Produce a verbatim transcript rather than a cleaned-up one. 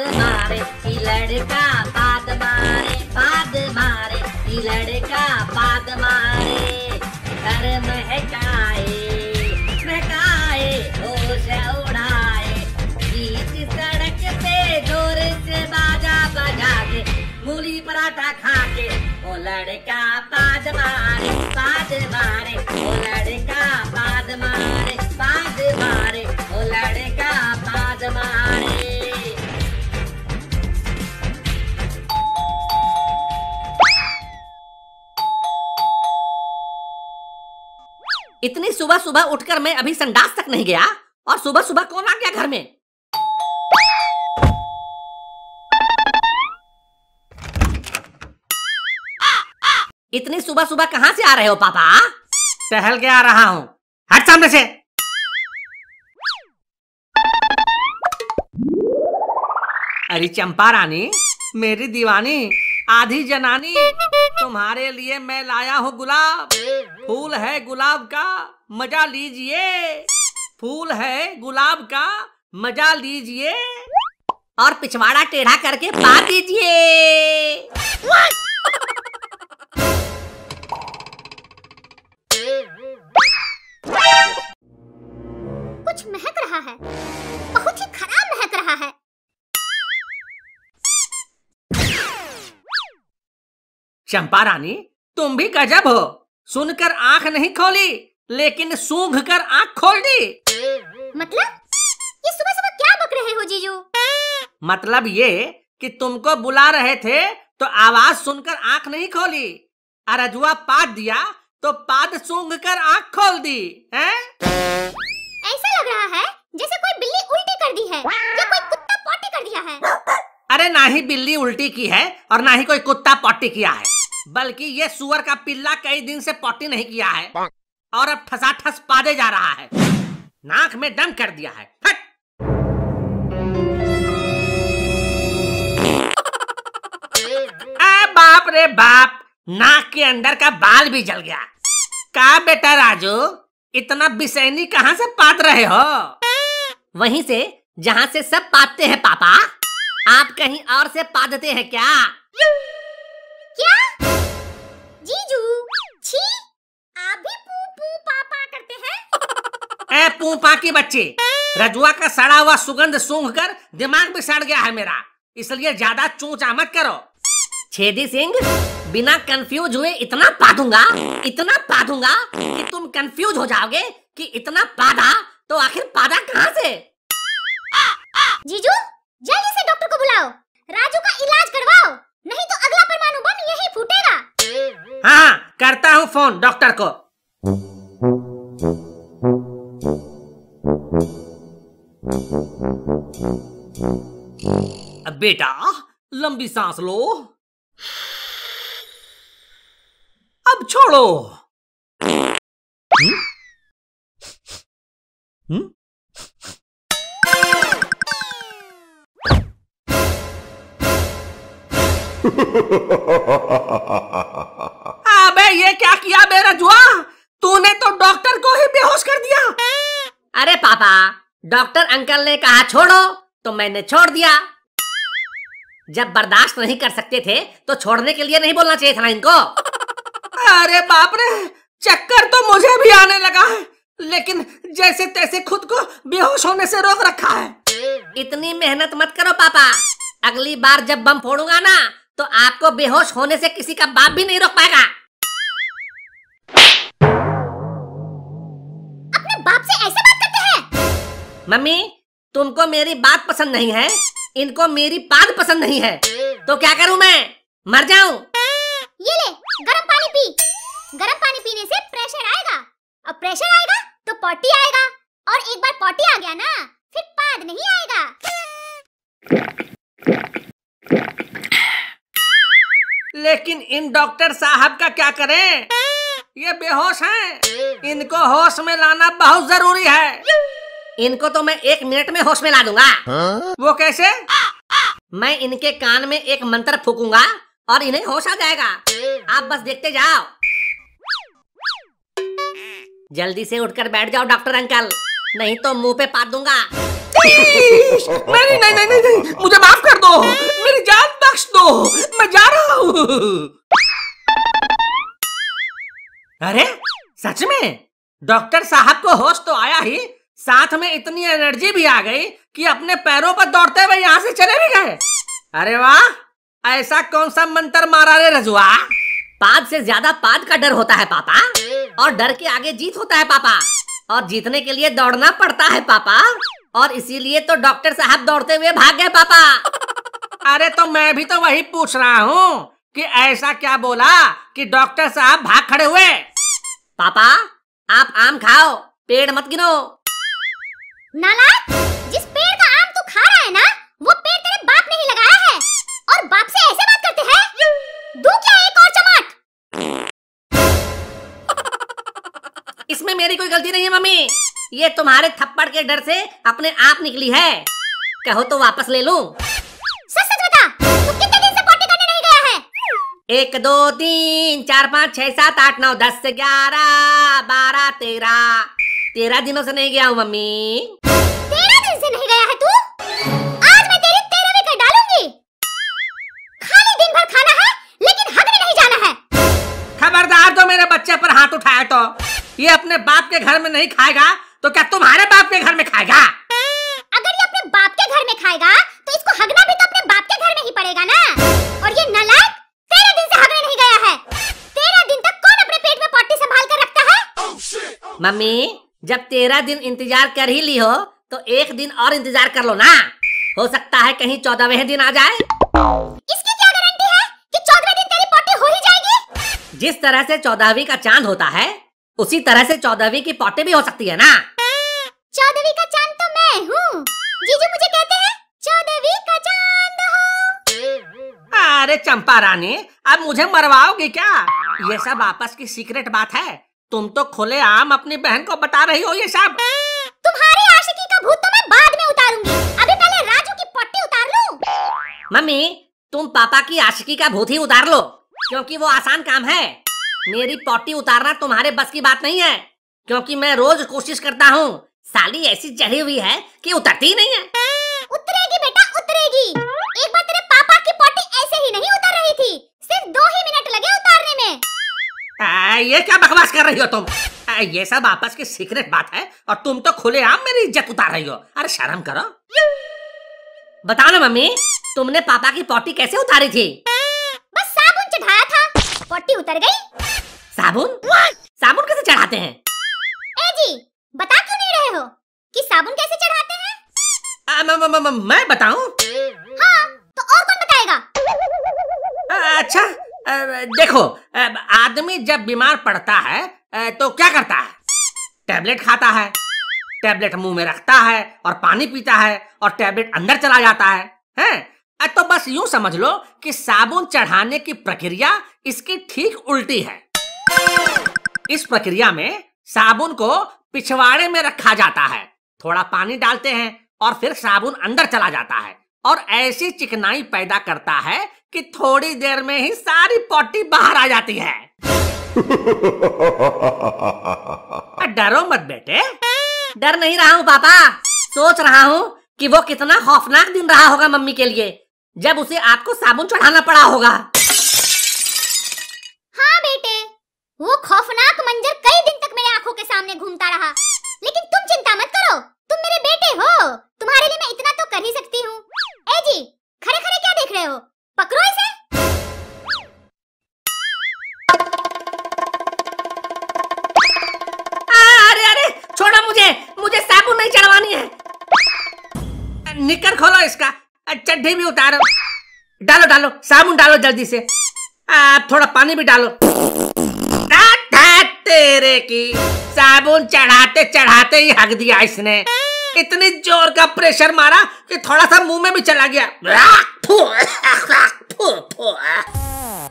मारे, ई लड़का पाद मारे, पाद मारे, ई लड़का पाद मारे। घर महकाए महकाए होश उड़ाए, बीच सड़क पे जोर से बाजा बजा के, मूली पराठा खा के वो लड़का पाद मारे, पाद मारे, वो लड़का पाद मारे, पाद मारे, वो लड़का पाद मारे। इतनी सुबह सुबह उठकर मैं अभी संडास तक नहीं गया और सुबह सुबह कौन आ गया घर में? इतनी सुबह सुबह कहां से आ रहे हो पापा? टहल के आ रहा हूं। हट सामने से। अरे चंपा रानी, मेरी दीवानी, आधी जनानी, तुम्हारे लिए मैं लाया हूँ गुलाब। फूल है गुलाब का, मजा लीजिए। फूल है गुलाब का, मजा लीजिए और पिछवाड़ा टेढ़ा करके पा दीजिए। कुछ महक रहा है, बहुत ही खराब महक रहा है। चंपा रानी, तुम भी गजब हो। सुनकर आंख नहीं खोली, लेकिन सूंघ कर आंख खोल दी। मतलब ये सुबह सुबह क्या बक रहे हो जीजू? मतलब ये कि तुमको बुला रहे थे तो आवाज सुनकर आंख नहीं खोली, अरजुआ पाद दिया तो पाद सूंघ कर आंख खोल दी हैं? ऐसा लग रहा है जैसे कोई बिल्ली उल्टी कर दी है या कोई कुत्ता पॉटी कर दिया है। अरे ना ही बिल्ली उल्टी की है और ना ही कोई कुत्ता पॉटी किया है, बल्कि ये सुअर का पिल्ला कई दिन से पॉटी नहीं किया है और अब ठसाठस पादे जा रहा है। नाक में दम कर दिया है। फट! आ बाप रे बाप, नाक के अंदर का बाल भी जल गया। का बेटा राजू, इतना बेचैनी कहाँ से पात रहे हो? वहीं से जहाँ से सब पाते हैं पापा। आप कहीं और से पादते हैं क्या? क्या? जीजू, छी, आप भी पू पू पापा करते हैं? ए पू पा की बच्ची, रजुआ का सड़ा हुआ सुगंध सूंघ कर दिमाग भी सड़ गया है मेरा, इसलिए ज्यादा चूचा मत करो। छेदी सिंह, बिना कंफ्यूज हुए इतना पादूंगा, इतना पादूंगा कि तुम कंफ्यूज हो जाओगे कि इतना पादा तो आखिर पादा कहाँ से? जीजू, जल्दी से डॉक्टर को बुलाओ, राजू का इलाज करवाओ, नहीं तो अगला परमाणु बम यही फूटेगा। हाँ, करता हूँ फोन डॉक्टर को। अब बेटा लंबी सांस लो, अब छोड़ो। हुँ? हुँ? अबे ये क्या किया बे रजुआ? तूने तो डॉक्टर को ही बेहोश कर दिया। अरे पापा, डॉक्टर अंकल ने कहा छोड़ो तो मैंने छोड़ दिया। जब बर्दाश्त नहीं कर सकते थे तो छोड़ने के लिए नहीं बोलना चाहिए था ना इनको। अरे बाप रे, चक्कर तो मुझे भी आने लगा है, लेकिन जैसे तैसे खुद को बेहोश होने से रोक रखा है। इतनी मेहनत मत करो पापा, अगली बार जब बम फोड़ूंगा ना तो आपको बेहोश होने से किसी का बाप भी नहीं रोक पाएगा। अपने बाप से ऐसे बात करते हैं? मम्मी, तुमको मेरी बात पसंद नहीं है, इनको मेरी पाद पसंद नहीं है, तो क्या करूं मैं? मर जाऊं? ये ले, गरम पानी पी। गरम पानी पीने से प्रेशर आएगा, और प्रेशर आएगा तो पॉटी आएगा, और एक बार पॉटी आ गया ना फिर पाद नहीं आएगा। लेकिन इन डॉक्टर साहब का क्या करें? ये बेहोश हैं, इनको होश में लाना बहुत जरूरी है। इनको तो मैं एक मिनट में होश में ला दूंगा। हाँ? वो कैसे? मैं इनके कान में एक मंत्र फूकूंगा और इन्हें होश आ जाएगा। आप बस देखते जाओ। जल्दी से उठकर बैठ जाओ डॉक्टर अंकल, नहीं तो मुंह पे पाद दूंगा। नहीं नहीं नहीं नहीं, मुझे माफ कर दो, मेरी जान बख्श दो, मैं जा रहा हूँ। अरे सच में डॉक्टर साहब को होश तो आया ही, साथ में इतनी एनर्जी भी आ गई कि अपने पैरों पर दौड़ते हुए यहाँ से चले भी गए। अरे वाह, ऐसा कौन सा मंत्र मारा रे रजुआ? पाद से ज्यादा पाद का डर होता है पापा, और डर के आगे जीत होता है पापा, और जीतने के लिए दौड़ना पड़ता है पापा, और इसीलिए तो डॉक्टर साहब दौड़ते हुए भाग गए पापा। अरे तो मैं भी तो वही पूछ रहा हूँ कि ऐसा क्या बोला कि डॉक्टर साहब भाग खड़े हुए? पापा आप आम खाओ, पेड़ मत गिनो। नालायक, जिस पेड़ का आम तू खा रहा है ना, वो पेड़ तेरे बाप ने ही लगाया है, और बाप से ऐसे बात करते हैं? दूं क्या एक और चमाट? इसमें मेरी कोई गलती नहीं है मम्मी, ये तुम्हारे थप्पड़ के डर से अपने आप निकली है। कहो तो वापस ले लूं? सच सच बता, तू कितने दिन से पॉटी करने नहीं गया है? एक दो तीन चार पाँच छह सात आठ नौ दस ग्यारह बारह तेरह तेरह दिनों से नहीं गया हूँ मम्मी। तेरह दिन से नहीं गया है तू? आज मैं तेरी तेरहवीं कर डालूंगी। खाली दिन भर खाना है, लेकिन हगने नहीं जाना है। खबरदार, तो मेरे बच्चे पर हाथ उठाए तो ये अपने बाप के घर में नहीं खाएगा तो क्या तुम्हारे बाप के घर में खाएगा? अगर ये अपने बाप के घर में खाएगा तो इसको हगना भी तो अपने बाप के घर में ही पड़ेगा ना। और ये नालायक तेरह दिन से हगने नहीं गया है। तेरह दिन तक कौन अपने पेट में पॉटी संभाल कर रखता है? मम्मी जब तेरह दिन इंतजार कर ही ली हो तो एक दिन और इंतजार कर लो ना, हो सकता है कहीं चौदहवें दिन आ जाए। इसकी क्या गारंटी है कि चौदहवें दिन तेरी पॉटी हो ही जाएगी? जिस तरह से चौदहवीं का चांद होता है उसी तरह से चौदहवीं की पॉटी भी हो सकती है ना। चौदहवीं का चांद तो मैं हूँ। जीजू मुझे कहते हैं चौदहवीं का चांद हो। अरे चंपा रानी, अब मुझे मरवाओगी क्या? ये सब आपस की सीक्रेट बात है, तुम तो खुले आम अपनी बहन को बता रही हो ये सब। तुम्हारी आशिकी का भूत तो मैं बाद में उतारूंगी, अभी पहले राजू की पॉटी उतार लूं। मम्मी तुम पापा की आशिकी का भूत ही उतार लो, क्योंकि वो आसान काम है। मेरी पॉटी उतारना तुम्हारे बस की बात नहीं है, क्योंकि मैं रोज कोशिश करता हूँ। साली ऐसी चढ़ी हुई है कि उतरती ही नहीं है। उतरेगी बेटा उतरेगी। एक बार तेरे पापा की पॉटी ऐसे ही नहीं उतर रही थी, सिर्फ दो ही मिनट लगे उतारने में। आ, ये क्या बकवास कर रही हो तुम? आ, ये सब आपस की सीक्रेट बात है और तुम तो खुलेआम मेरी इज्जत उतार रही हो। अरे शर्म करो। बताओ ना मम्मी, तुमने पापा की पॉटी कैसे उतारी थी? बस साबुन चढ़ाया था, पॉटी उतर गई। साबुन? साबुन कैसे चढ़ाते हैं? ए जी, बता क्यों नहीं रहे हो कि साबुन कैसे चढ़ाते हैं? आ, म, म, म, मैं बताऊं? हाँ, तो और कौन बताएगा? आ, अच्छा आ, देखो, आ, आदमी जब बीमार पड़ता है आ, तो क्या करता है? टैबलेट खाता है, टैबलेट मुंह में रखता है और पानी पीता है और टैबलेट अंदर चला जाता है, हैं? तो बस यूं समझ लो कि साबुन चढ़ाने की प्रक्रिया इसकी ठीक उल्टी है। इस प्रक्रिया में साबुन को पिछवाड़े में रखा जाता है, थोड़ा पानी डालते हैं और फिर साबुन अंदर चला जाता है और ऐसी चिकनाई पैदा करता है कि थोड़ी देर में ही सारी पॉटी बाहर आ जाती है। डरो मत बेटे। डर नहीं रहा हूँ पापा, सोच रहा हूँ कि वो कितना खौफनाक दिन रहा होगा मम्मी के लिए जब उसे आपको साबुन चढ़ाना पड़ा होगा। हाँ बेटे, वो खौफनाक मंजर कई दिन तक मेरे आंखों के सामने घूमता रहा। लेकिन तुम चिंता मत करो, तुम मेरे बेटे हो, तुम्हारे लिए मैं इतना तो कर ही सकती हूँ। ए जी, खड़े खड़े क्या देख रहे हो? पकड़ो इसे। अरे अरे छोड़ो मुझे, मुझे साबुन नहीं चढ़वानी है। निकर खोलो इसका, चड्डी भी उतारो, डालो डालो साबुन डालो जल्दी से, आ, थोड़ा पानी भी डालो। तेरे की साबुन चढ़ाते चढ़ाते ही हक दिया इसने। इतनी जोर का प्रेशर मारा कि थोड़ा सा मुंह में भी चला गया।